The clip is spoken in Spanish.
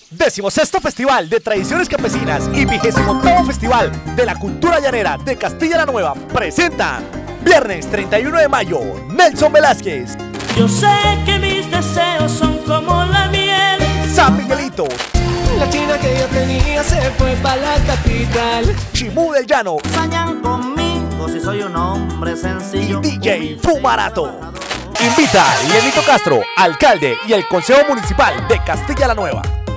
16º Festival de Tradiciones Campesinas y 28º Festival de la Cultura Llanera de Castilla la Nueva presentan viernes 31 de mayo, Nelson Velázquez. Yo sé que mis deseos son como la miel. San Miguelito. La china que yo tenía se fue para la capital. Chimú del Llano. Sañan conmigo si soy un hombre sencillo. Y DJ Fumarato. Invita Lenito Castro, alcalde y el Consejo Municipal de Castilla la Nueva.